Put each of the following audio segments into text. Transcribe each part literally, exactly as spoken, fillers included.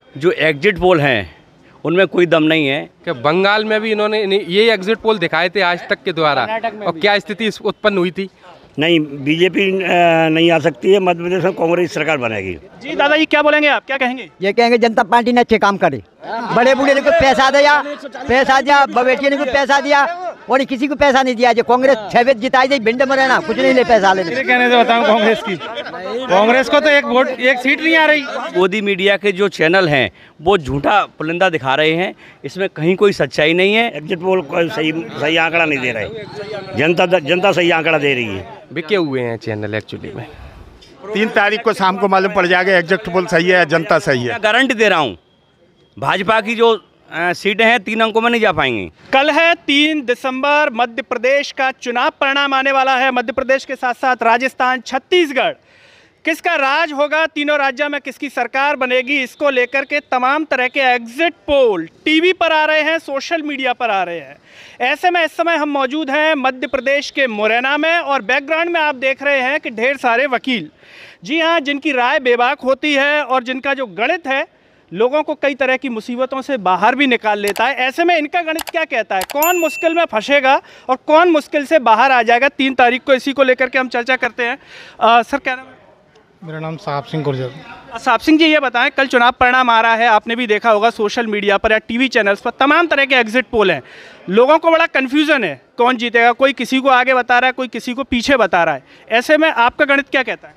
जो exit poll हैं उनमें कोई दम नहीं है। कि बंगाल में भी इन्होंने ये एग्जिट पोल दिखाए थे आज तक के द्वारा, और क्या स्थिति उत्पन्न हुई थी? नहीं, बीजेपी नहीं आ सकती है, मध्य प्रदेश में कांग्रेस सरकार बनेगी। जी दादा जी क्या बोलेंगे आप, क्या कहेंगे? ये कहेंगे जनता पार्टी ने अच्छे काम करे, बड़े बूढ़े ने कुछ पैसा दिया, पैसा दिया, बवेटिया ने कुछ पैसा दिया, और किसी को पैसा नहीं दिया। जो कांग्रेस छह जिताई दी भिंड में रहना, कुछ नहीं ले पैसा ले। मेरे कहने से बताऊं, कांग्रेस की कांग्रेस को तो एक वोट एक सीट नहीं आ रही। गोदी मीडिया के जो चैनल हैं वो झूठा पुलिंदा दिखा रहे हैं, इसमें कहीं कोई सच्चाई नहीं है। एग्जिट पोल सही सही आंकड़ा नहीं दे रहे, जनता जनता सही आंकड़ा दे रही है। बिके हुए हैं चैनल एक्चुअली में। तीन तारीख को शाम को मालूम पड़ जाएगा एग्जिट पोल सही है या जनता सही है। मैं गारंटी दे रहा हूँ, भाजपा की जो सीटें हैं तीन अंकों में नहीं जा पाएंगी। कल है तीन दिसंबर, मध्य प्रदेश का चुनाव परिणाम आने वाला है। मध्य प्रदेश के साथ साथ राजस्थान, छत्तीसगढ़, किसका राज होगा, तीनों राज्यों में किसकी सरकार बनेगी, इसको लेकर के तमाम तरह के एग्जिट पोल टीवी पर आ रहे हैं, सोशल मीडिया पर आ रहे हैं। ऐसे में इस समय हम मौजूद हैं मध्य प्रदेश के मुरैना में, और बैकग्राउंड में आप देख रहे हैं कि ढेर सारे वकील, जी हाँ, जिनकी राय बेबाक होती है और जिनका जो गणित है लोगों को कई तरह की मुसीबतों से बाहर भी निकाल लेता है। ऐसे में इनका गणित क्या कहता है, कौन मुश्किल में फंसेगा और कौन मुश्किल से बाहर आ जाएगा, तीन तारीख को इसी को लेकर के हम चर्चा करते हैं। आ, सर क्या नाम है? मेरा नाम साहब सिंह गुर्जर। साहब सिंह जी ये बताएं, कल चुनाव परिणाम आ रहा है, आपने भी देखा होगा सोशल मीडिया पर या टीवी चैनल्स पर तमाम तरह के एग्जिट पोल हैं। लोगों को बड़ा कन्फ्यूज़न है कौन जीतेगा, कोई किसी को आगे बता रहा है, कोई किसी को पीछे बता रहा है। ऐसे में आपका गणित क्या कहता है?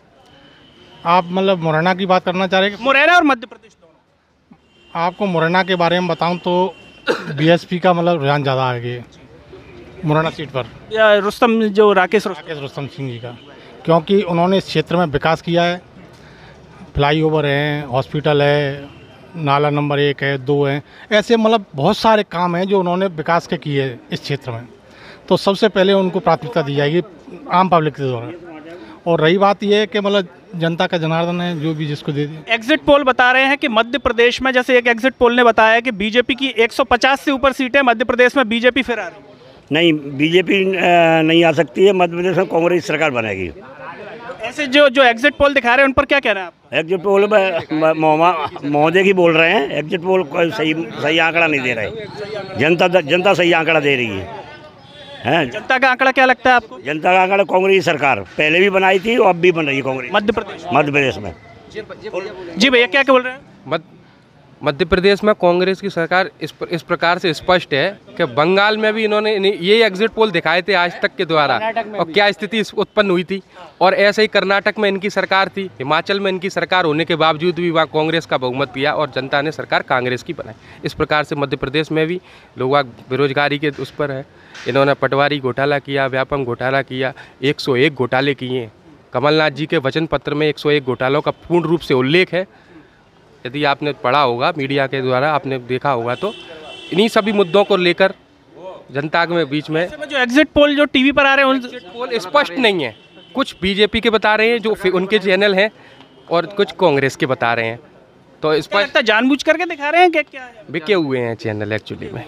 आप मतलब मुरैना की बात करना चाह रहे हैं? मुरैना और मध्य प्रदेश दोनों। आपको मुरैना के बारे में बताऊं तो बीएसपी का मतलब रुझान ज़्यादा है मुरैना सीट पर, या रुस्तम जो राकेश राकेश रुस्तम सिंह जी का, क्योंकि उन्होंने इस क्षेत्र में विकास किया है। फ्लाईओवर हैं, हॉस्पिटल है, नाला नंबर एक है, दो है, ऐसे मतलब बहुत सारे काम हैं जो उन्होंने विकास के किए इस क्षेत्र में। तो सबसे पहले उनको प्राथमिकता दी जाएगी आम पब्लिक के द्वारा। और रही बात यह है कि मतलब जनता का जनार्दन है, जो भी जिसको दे दे। एग्जिट पोल बता रहे हैं कि मध्य प्रदेश में, जैसे एक एग्जिट पोल ने बताया कि बीजेपी की एक सौ पचास से ऊपर सीटें मध्य प्रदेश में बीजेपी फिर आ रही है। नहीं, बीजेपी नहीं आ सकती है, मध्य प्रदेश में कांग्रेस सरकार बनेगी। ऐसे जो जो एग्जिट पोल दिखा रहे हैं उन पर क्या कहना है आप? एग्जिट पोल महोदय की बोल रहे हैं, एग्जिट पोल सही सही आंकड़ा नहीं दे रहे, जनता जनता सही आंकड़ा दे रही है। हैं, जनता का आंकड़ा क्या लगता है आपको? जनता का आंकड़ा कांग्रेस सरकार पहले भी बनाई थी और अब भी बन रही है कांग्रेस मध्य प्रदेश मध्य प्रदेश में। जी भैया क्या क्या बोल रहे हैं? मध्य प्रदेश में कांग्रेस की सरकार इस प्र, इस प्रकार से स्पष्ट है कि बंगाल में भी इन्होंने ये एग्जिट पोल दिखाए थे आज तक के द्वारा, और क्या स्थिति उत्पन्न हुई थी। और ऐसे ही कर्नाटक में इनकी सरकार थी, हिमाचल में इनकी सरकार होने के बावजूद भी वहाँ कांग्रेस का बहुमत पिया और जनता ने सरकार कांग्रेस की बनाई। इस प्रकार से मध्य प्रदेश में भी लोग बेरोजगारी के उस पर है। इन्होंने पटवारी घोटाला किया, व्यापम घोटाला किया, एक सौ एक घोटाले किए। कमलनाथ जी के वचन पत्र में एक सौ एक घोटालों का पूर्ण रूप से उल्लेख है। यदि आपने पढ़ा होगा मीडिया के द्वारा, आपने देखा होगा, तो इन्हीं सभी मुद्दों को लेकर जनता के बीच में जो एग्जिट पोल जो टीवी पर आ रहे हैं एग्जिट पोल स्पष्ट नहीं है। कुछ बीजेपी के बता रहे हैं जो उनके चैनल हैं, और कुछ कांग्रेस के बता रहे हैं। तो स्पष्ट जानबूझ करके दिखा रहे हैं क्या क्या है? बिके हुए हैं चैनल एक्चुअली में।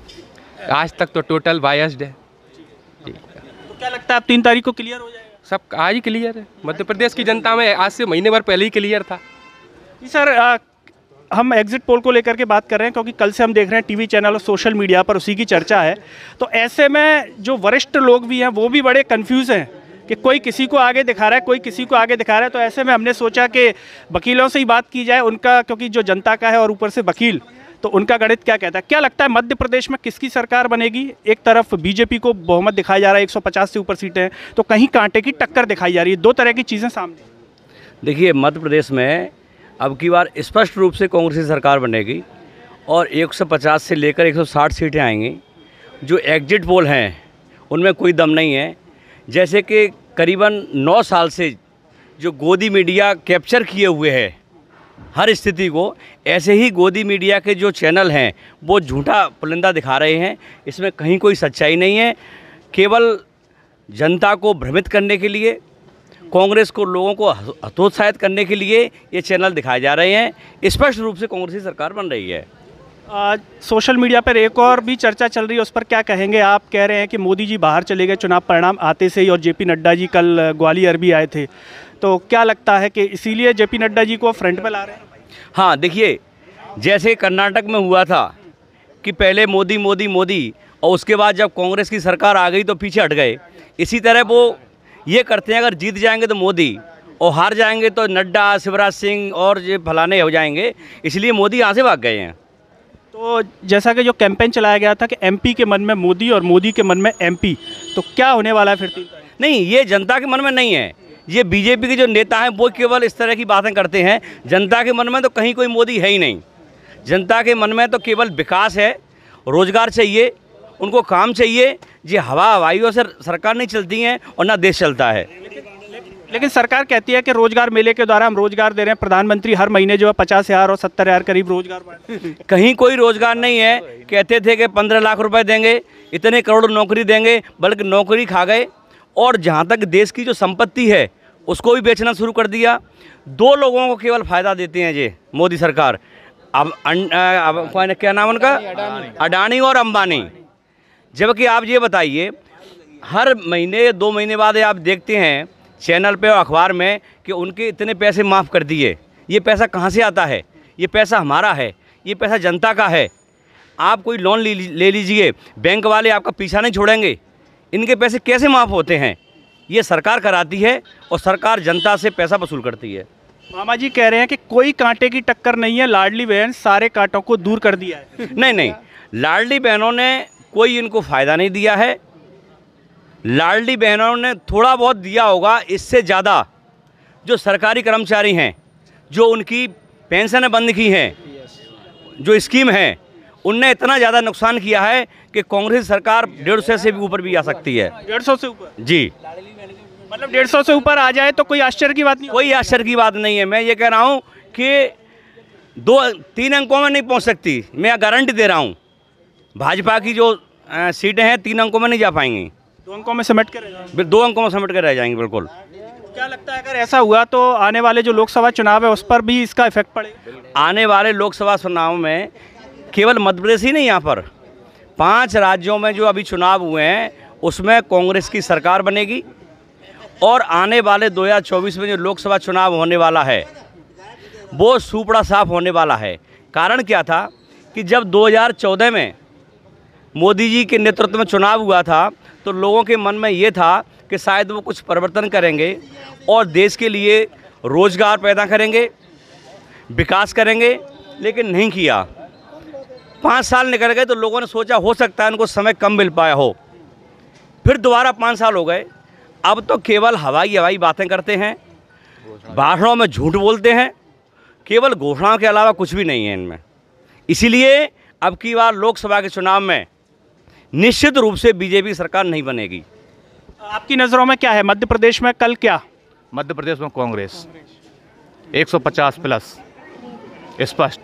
आज तक तो टोटल बायस्ड है। तो क्या लगता है आप तीन तारीख को क्लियर हो जाएगा? सब आज ही क्लियर है। मध्य प्रदेश की जनता में आज से महीने भर पहले ही क्लियर था। सर आ, हम एग्जिट पोल को लेकर के बात कर रहे हैं क्योंकि कल से हम देख रहे हैं टीवी चैनल और सोशल मीडिया पर उसी की चर्चा है। तो ऐसे में जो वरिष्ठ लोग भी हैं वो भी बड़े कंफ्यूज हैं कि कोई किसी को आगे दिखा रहा है, कोई किसी को आगे दिखा रहा है। तो ऐसे में हमने सोचा कि वकीलों से ही बात की जाए उनका, क्योंकि जो जनता का है और ऊपर से वकील, तो उनका गणित क्या कहता है। क्या लगता है मध्य प्रदेश में किसकी सरकार बनेगी? एक तरफ बीजेपी को बहुमत दिखाया जा रहा है, एक सौ पचास से ऊपर सीटें हैं, तो कहीं कांटे की टक्कर दिखाई जा रही है। दो तरह की चीज़ें सामने। देखिए, मध्य प्रदेश में अब की बार स्पष्ट रूप से कांग्रेस की सरकार बनेगी और एक सौ पचास से लेकर एक सौ साठ सीटें आएंगी। जो एग्जिट पोल हैं उनमें कोई दम नहीं है। जैसे कि करीबन नौ साल से जो गोदी मीडिया कैप्चर किए हुए है हर स्थिति को, ऐसे ही गोदी मीडिया के जो चैनल हैं वो झूठा पुलिंदा दिखा रहे हैं। इसमें कहीं कोई सच्चाई नहीं है। केवल जनता को भ्रमित करने के लिए, कांग्रेस को लोगों को हतोत्साहित करने के लिए ये चैनल दिखाए जा रहे हैं। स्पष्ट रूप से कांग्रेस की सरकार बन रही है। आज सोशल मीडिया पर एक और भी चर्चा चल रही है, उस पर क्या कहेंगे आप? कह रहे हैं कि मोदी जी बाहर चले गए चुनाव परिणाम आते से ही, और जेपी नड्डा जी कल ग्वालियर भी आए थे। तो क्या लगता है कि इसीलिए जेपी नड्डा जी को फ्रंट पे ला रहे हैं? हाँ, देखिए, जैसे कर्नाटक में हुआ था कि पहले मोदी मोदी मोदी और उसके बाद जब कांग्रेस की सरकार आ गई तो पीछे हट गए, इसी तरह वो ये करते हैं, अगर जीत जाएंगे तो मोदी और हार जाएंगे तो नड्डा, शिवराज सिंह और ये फलाने हो जाएंगे, इसलिए मोदी यहाँ से भाग गए हैं। तो जैसा कि जो कैंपेन चलाया गया था कि एमपी के मन में मोदी और मोदी के मन में एमपी, तो क्या होने वाला है फिर? नहीं, ये जनता के मन में नहीं है, ये बीजेपी के जो नेता हैं वो केवल इस तरह की बातें करते हैं। जनता के मन में तो कहीं कोई मोदी है ही नहीं। जनता के मन में तो केवल विकास है, रोजगार चाहिए, उनको काम चाहिए। ये हवा हवाइयों से सरकार नहीं चलती है और ना देश चलता है। लेकिन सरकार कहती है कि रोजगार मेले के द्वारा हम रोजगार दे रहे हैं, प्रधानमंत्री हर महीने जो है पचास हजार और सत्तर हजार करीब रोजगार बांट कहीं कोई रोजगार नहीं है। कहते थे कि पंद्रह लाख रुपए देंगे, इतने करोड़ नौकरी देंगे, बल्कि नौकरी खा गए। और जहाँ तक देश की जो संपत्ति है उसको भी बेचना शुरू कर दिया। दो लोगों को केवल फ़ायदा देते हैं ये मोदी सरकार। अब, अब क्या नाम उनका, अडानी और अंबानी। जबकि आप ये बताइए, हर महीने दो महीने बाद आप देखते हैं चैनल पे और अखबार में कि उनके इतने पैसे माफ़ कर दिए। ये पैसा कहाँ से आता है? ये पैसा हमारा है, ये पैसा जनता का है। आप कोई लोन ले ले लीजिए, बैंक वाले आपका पीछा नहीं छोड़ेंगे। इनके पैसे कैसे माफ़ होते हैं? ये सरकार कराती है और सरकार जनता से पैसा वसूल करती है। मामा जी कह रहे हैं कि कोई कांटे की टक्कर नहीं है, लाडली बहन सारे कांटों को दूर कर दिया है। नहीं नहीं, लाडली बहनों ने कोई इनको फ़ायदा नहीं दिया है। लाडली बहनों ने थोड़ा बहुत दिया होगा, इससे ज़्यादा जो सरकारी कर्मचारी हैं, जो उनकी पेंशनें बंद की हैं, जो स्कीम है, उनने इतना ज़्यादा नुकसान किया है कि कांग्रेस सरकार डेढ़ सौ से भी ऊपर भी आ सकती है। डेढ़ सौ से ऊपर? जी, मतलब डेढ़ सौ से ऊपर आ जाए तो कोई आश्चर्य की बात नहीं? कोई आश्चर्य की बात नहीं है। मैं ये कह रहा हूँ कि दो तीन अंकों में नहीं पहुँच सकती, मैं गारंटी दे रहा हूँ। भाजपा की जो आ, सीटें हैं तीन अंकों में नहीं जा पाएंगी, दो अंकों में समेट कर दो अंकों में समेट कर रह जाएंगे। बिल्कुल। क्या लगता है अगर ऐसा हुआ तो आने वाले जो लोकसभा चुनाव है उस पर भी इसका इफेक्ट पड़ेगा? आने वाले लोकसभा चुनाव में केवल मध्य प्रदेश ही नहीं, यहाँ पर पांच राज्यों में जो अभी चुनाव हुए हैं उसमें कांग्रेस की सरकार बनेगी। और आने वाले दो हज़ार चौबीस में जो लोकसभा चुनाव होने वाला है वो सूपड़ा साफ होने वाला है। कारण क्या था कि जब दो हज़ार चौदह में मोदी जी के नेतृत्व में चुनाव हुआ था तो लोगों के मन में ये था कि शायद वो कुछ परिवर्तन करेंगे और देश के लिए रोज़गार पैदा करेंगे, विकास करेंगे, लेकिन नहीं किया। पाँच साल निकल गए तो लोगों ने सोचा हो सकता है उनको समय कम मिल पाया हो। फिर दोबारा पाँच साल हो गए, अब तो केवल हवाई हवाई बातें करते हैं, भाषणों में झूठ बोलते हैं, केवल घोषणाओं के अलावा कुछ भी नहीं है इनमें। इसीलिए अब की बार लोकसभा के चुनाव में निश्चित रूप से बीजेपी सरकार नहीं बनेगी। आपकी नज़रों में क्या है मध्य प्रदेश में कल क्या? मध्य प्रदेश में कांग्रेस एक सौ पचास प्लस स्पष्ट।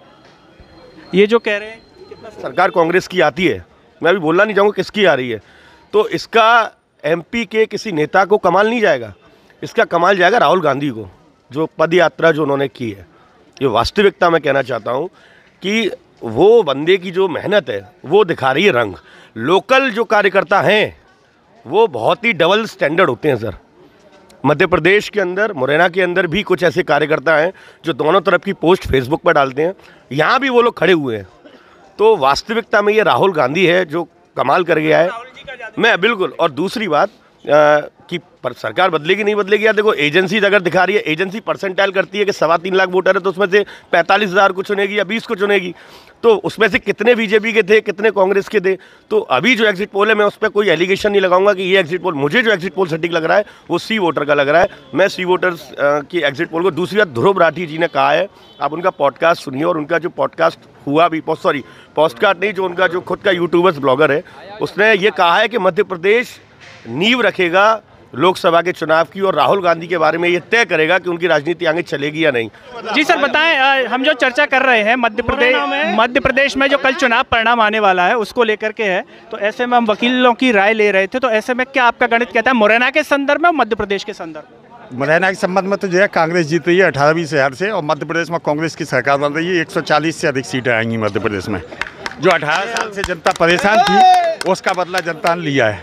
ये जो कह रहे हैं कितना सरकार कांग्रेस की आती है, मैं अभी बोलना नहीं चाहूँगा किसकी आ रही है, तो इसका एमपी के किसी नेता को कमाल नहीं जाएगा, इसका कमाल जाएगा राहुल गांधी को, जो पद यात्रा जो उन्होंने की है। ये वास्तविकता मैं कहना चाहता हूँ कि वो बंदे की जो मेहनत है वो दिखा रही है रंग। लोकल जो कार्यकर्ता हैं वो बहुत ही डबल स्टैंडर्ड होते हैं सर। मध्य प्रदेश के अंदर, मुरैना के अंदर भी कुछ ऐसे कार्यकर्ता हैं जो दोनों तरफ की पोस्ट फेसबुक पर डालते हैं, यहाँ भी वो लोग खड़े हुए हैं। तो वास्तविकता में ये राहुल गांधी है जो कमाल कर गया है। मैं बिल्कुल, और दूसरी बात आ, कि पर सरकार बदलेगी नहीं बदलेगी, यार देखो एजेंसीज अगर दिखा रही है, एजेंसी परसेंटाइल करती है कि सवा तीन लाख वोटर है तो उसमें से पैंतालीस हज़ार को चुनेगी या बीस को चुनेगी, तो उसमें से कितने बीजेपी के थे, कितने कांग्रेस के थे। तो अभी जो एग्जिट पोल है मैं उस पर कोई एलिगेशन नहीं लगाऊंगा कि ये एग्जिट पोल, मुझे जो एग्जिट पोल सटीक लग रहा है वो सी वोटर का लग रहा है। मैं सी वोटर्स की एग्जिट पोल को, दूसरी बात ध्रुव राठी जी ने कहा है, आप उनका पॉडकास्ट सुनिए, और उनका जो पॉडकास्ट हुआ भी, सॉरी पॉडकास्ट नहीं, जो उनका जो खुद का यूट्यूबर्स ब्लॉगर है, उसने ये कहा है कि मध्य प्रदेश नींव रखेगा लोकसभा के चुनाव की, और राहुल गांधी के बारे में ये तय करेगा कि उनकी राजनीति आगे चलेगी या नहीं। जी सर बताएं, हम जो चर्चा कर रहे हैं मध्य प्रदेश मध्य प्रदेश में जो कल चुनाव परिणाम आने वाला है उसको लेकर के है, तो ऐसे में हम वकीलों की राय ले रहे थे, तो ऐसे में क्या आपका गणित कहता है मुरैना के संदर्भ में और मध्य प्रदेश के संदर्भ में? मुरैना के संबंध में तो जो है कांग्रेस जीत रही है अठारह बीस हज़ार से, और मध्य प्रदेश में कांग्रेस की सरकार बन रही है। एक सौ चालीस से अधिक सीटें आएंगी मध्य प्रदेश में। जो अठारह साल से जनता परेशान थी उसका बदला जनता ने लिया है।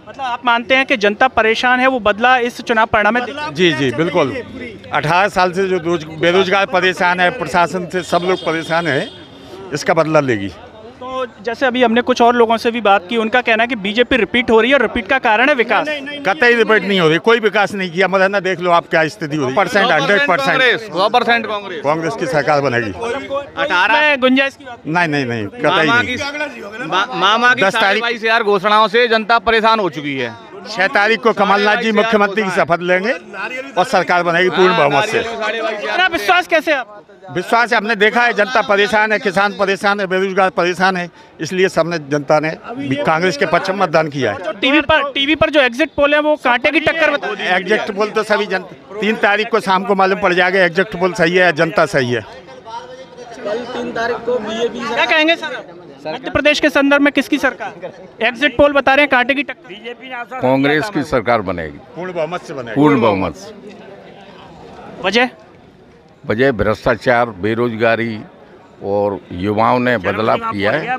मतलब आप मानते हैं कि जनता परेशान है, वो बदला इस चुनाव परिणाम में दिखा? जी जी बिल्कुल। अठारह साल से जो रोज बेरोजगार परेशान है, प्रशासन से सब लोग परेशान है, इसका बदला लेगी। तो जैसे अभी हमने कुछ और लोगों से भी बात की, उनका कहना है कि बीजेपी रिपीट हो रही है और रिपीट का कारण है विकास। कतई रिपीट नहीं हो रही, कोई विकास नहीं किया। मदना देख लो आप क्या स्थिति हो रही है। परसेंट हंड्रेड परसेंट सौ परसेंट कांग्रेस कांग्रेस की सरकार बनेगी। अठारह गुंजाइश की बात नहीं नहीं नहीं कतई नहीं। मामा की दस साढ़े तारीख बाईस हजार घोषणाओं से जनता परेशान हो चुकी है। छह तारीख को कमलनाथ जी मुख्यमंत्री की शपथ लेंगे और सरकार बनेगी पूर्ण बहुमत से। इतना विश्वास कैसे आप? विश्वास है, हमने देखा है जनता परेशान है, किसान परेशान है, बेरोजगार परेशान है, इसलिए सबने जनता ने कांग्रेस के पक्ष में मतदान किया है। टीवी पर टीवी पर जो एग्जिट पोल है वो कांटे की टक्कर बता रही है। एग्जैक्ट पोल तो सभी जनता तीन तारीख को शाम को मालूम पड़ जाएगा एग्जैक्ट पोल सही है, जनता सही है। क्या कहेंगे सर, मध्य प्रदेश के संदर्भ में किसकी सरकार? एग्जिट पोल बता रहे हैं कांटे की टक्कर। बीजेपी कांग्रेस की सरकार बनेगी, पूर्ण बहुमत से बनेगी। पूर्ण बहुमत से। वजह वजह भ्रष्टाचार, बेरोजगारी और युवाओं ने बदलाव किया है।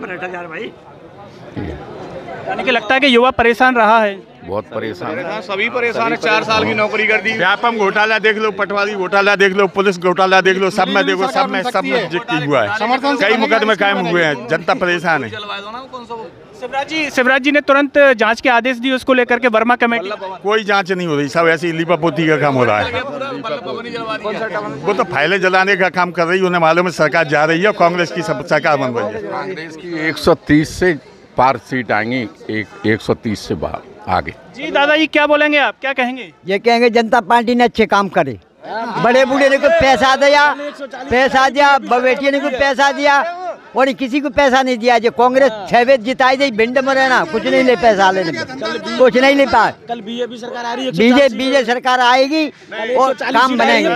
यानी कि लगता है कि युवा परेशान रहा है, बहुत परेशान है। सभी परेशान है। चार साल की नौकरी कर दी। व्यापम घोटाला देख लो, पटवारी घोटाला देख लो, पुलिस घोटाला देख लो, सब में देखो, सब में सब में जिक्र हुआ है। कई मुकदमे कायम हुए हैं, जनता परेशान है। शिवराज जी शिवराज जी ने तुरंत जांच के आदेश दिए, उसको लेकर के वर्मा कमेटी। कोई जांच नहीं हो रही, सब ऐसी लीपापोती का काम हो रहा है। वो तो फाइलें जलाने का काम कर रही है, उन्हें मालूम है सरकार जा रही है, कांग्रेस की सरकार बन रही है। कांग्रेस की एक सौ तीस से पार सीट आएंगी, एक एक सौ तीस से बाहर आगे। जी दादा जी क्या बोलेंगे आप, क्या कहेंगे? ये कहेंगे जनता पार्टी ने अच्छे काम करे, बड़े बूढ़े ने कोई पैसा दिया, पैसा दिया, बेटियों ने कोई पैसा दिया और किसी को पैसा नहीं दिया। जो कांग्रेस छह बेच जिताई दी, भिंड में रहना कुछ नहीं ले पैसा लेने में, कुछ नहीं ले पाए। कल बीजेपी सरकार आ रही है, बीजेपी बीजेपी सरकार आएगी और काम बनेंगे।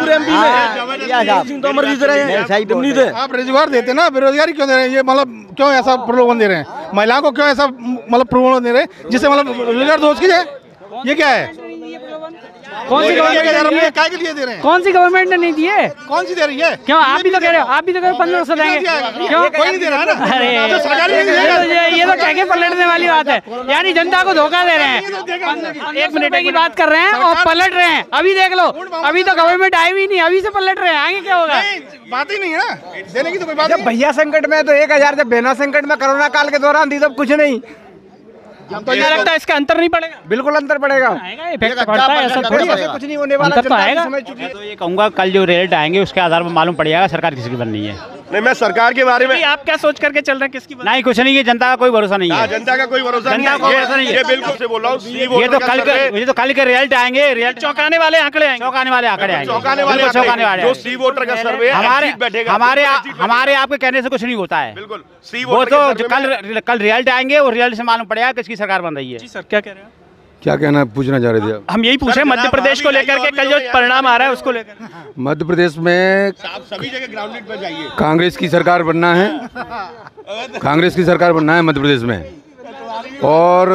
आप रोजगार देते ना, बेरोजगारी क्यों दे रहे हैं? ये मतलब क्यों ऐसा प्रलोभन दे रहे हैं महिलाओं को? क्यों ऐसा मतलब प्रलोभन दे रहे हैं जिससे मतलब रोजगार दोस्त की जाए? ये क्या है? कौन सी गवर्नमेंट क्या के लिए दे रहे हैं? कौन सी गवर्नमेंट ने नहीं दिए? कौन सी दे रही है? क्यों आप भी तो कह रहे हो, आप भी तो कह रहे हो पंद्रह सौ देंगे, क्यों कोई नहीं दे रहा है ना? अरे तो सरकार ही नहीं ये देगा। तो ये ये तो कह के पलटने वाली बात है, यानी जनता को धोखा दे रहे हैं। एक मिनट की बात कर रहे हैं और पलट रहे हैं। अभी देख लो, अभी तो गवर्नमेंट आई भी नहीं, अभी से पलट रहे हैं, आगे क्या होगा? बात ही नहीं है ना, देने की तो कोई बात जब भैया संकट में तो एक हजार, जब बहना संकट में कोरोना काल के दौरान दी तब कुछ नहीं। तो क्या लगता है इसका अंतर नहीं पड़ेगा? बिल्कुल अंतर पड़ेगा, इफेक्ट पड़ता है, ऐसा थोड़ी है, कुछ नहीं होने वाला। अंतर तो आएगा। समझ चुकी है। तो ये कहूँगा कल जो रिजल्ट आएंगे उसके आधार पर मालूम पड़ जाएगा सरकार किसकी बननी है। नहीं, मैं सरकार के बारे में आप क्या सोच करके चल रहे हैं, किसकी? नहीं कुछ नहीं, ये जनता का कोई भरोसा नहीं है। जनता का कोई भरोसा नहीं जनता को भरोसा नहीं है, है। ये बिल्कुल से बोल रहा हूँ। ये तो कल के ये तो कल के रिजल्ट आएंगे, रिजल्ट चौंकाने वाले आंकड़े आएंगे, चौंकाने वाले आंकड़े आएंगे, चौंकाने वाले बिल्कुल चौंकाने वाले जो आएंगे। सी वोटर का सर्वे है, हमारे एग्जिट बैठेगा, हमारे बिल्कुल एग्जिट हमारे आपके कहने से कुछ नहीं होता है। बिल्कुल सी वो वोटर तो के सर्वे में- कल कल रिजल्ट आएंगे और रिजल्ट से मालूम पड़ेगा किसकी सरकार बन रही है। जी सर क्या कह रहे हैं? क्या कहना पूछना चाह रहे थे आप? हम यही पूछे मध्य प्रदेश को लेकर के, कल जो परिणाम आ रहा है उसको लेकर। मध्य प्रदेश में सभी जगह ग्राउंडेड पर जाइए। कांग्रेस की सरकार बनना है, कांग्रेस की सरकार बनना है मध्य प्रदेश में। और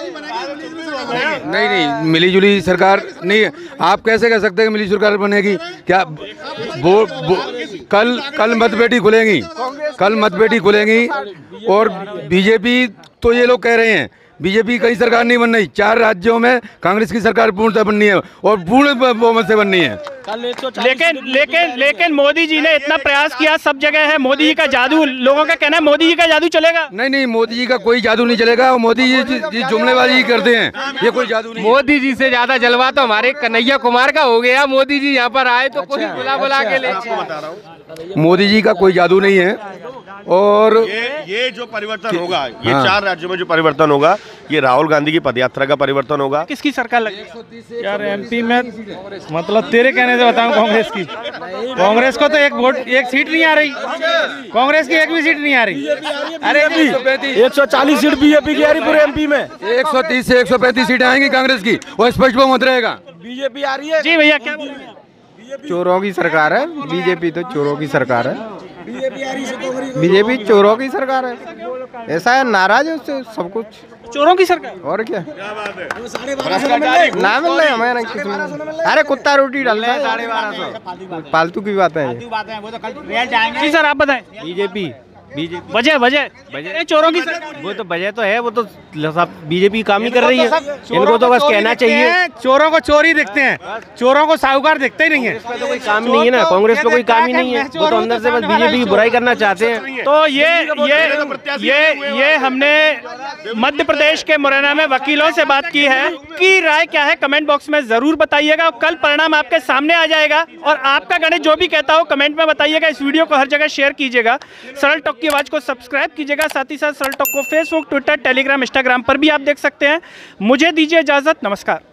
नहीं नहीं मिली जुली सरकार नहीं है। आप कैसे कह सकते हैं कि मिली जुली सरकार बनेगी? क्या वो, वो कल कल मतपेटी खुलेंगी, कल मतपेटी खुलेंगी और बीजेपी तो ये लोग कह रहे हैं बीजेपी कहीं सरकार नहीं बन रही, चार राज्यों में कांग्रेस की सरकार पूर्णतः बननी है और पूर्ण बहुमत से बननी है। लेकिन लेकिन लेकिन मोदी जी ने इतना प्रयास किया, सब जगह है मोदी जी का जादू। लोगों का कहना है मोदी जी का जादू चलेगा। नहीं नहीं मोदी जी का कोई जादू नहीं चलेगा, मोदी जी जी जुमलेबाजी ही करते हैं, ये कोई जादू नहीं। मोदी जी से ज्यादा जलवा तो हमारे कन्हैया कुमार का हो गया। मोदी जी यहाँ पर आए तो कोई बुला बुला के ले। मोदी जी का कोई जादू नहीं है। और ये ये जो परिवर्तन होगा, ये हाँ। चार राज्यों में जो परिवर्तन होगा, ये राहुल गांधी की पदयात्रा का परिवर्तन होगा। किसकी सरकार लगेगी? यार एमपी में मतलब तेरे कहने से बताऊं, कांग्रेस की कांग्रेस को तो एक वोट एक सीट नहीं आ रही, कांग्रेस की एक भी सीट नहीं आ रही। अरे एक सौ चालीस सीट बीजेपी की आ रही पूरे एमपी में। एक सौ तीस से एक सौ पैंतीस सीटें आएंगी कांग्रेस की, वो स्पष्ट बहुमत रहेगा। बीजेपी आ रही है। जी भैया क्या बोल रहे हैं? चोरों की सरकार है बीजेपी, तो चोरों की सरकार है बीजेपी, चोरों की सरकार है। ऐसा है, नाराज है उससे सब कुछ। चोरों की सरकार और क्या ना मिल रहे हमें ना किसी में। अरे कुत्ता रोटी डाल रहे हैं साढ़े बारह सौ, फालतू की बात है ये। जी सर आप बताएं। बीजेपी बीजेपी वजह वजह वजह चोरों की सरकार। वो तो वजह तो है, वो तो सब बीजेपी काम ही कर रही है। इनको तो बस कहना चाहिए, चोरों को चोरी दिखते हैं, चोरों को साहूकार दिखते ही नहीं है। तो कोई काम नहीं है ना, कांग्रेस पे कोई काम ही नहीं है, वो तो अंदर से बस बीजेपी की बुराई करना चाहते हैं। तो ये ये ये ये हमने मध्य प्रदेश के मुरैना में वकीलों से बात की है कि राय क्या है कमेंट बॉक्स में जरूर बताइएगा। कल परिणाम आपके सामने आ जाएगा और आपका गणित जो भी कहता हो कमेंट में बताइएगा। इस वीडियो को हर जगह शेयर कीजिएगा, सरल टॉक की आवाज को सब्सक्राइब कीजिएगा, साथ ही साथ सरल टॉक को फेसबुक, ट्विटर, टेलीग्राम, इंस्टाग्राम पर भी आप देख सकते हैं। मुझे दीजिए इजाजत, नमस्कार।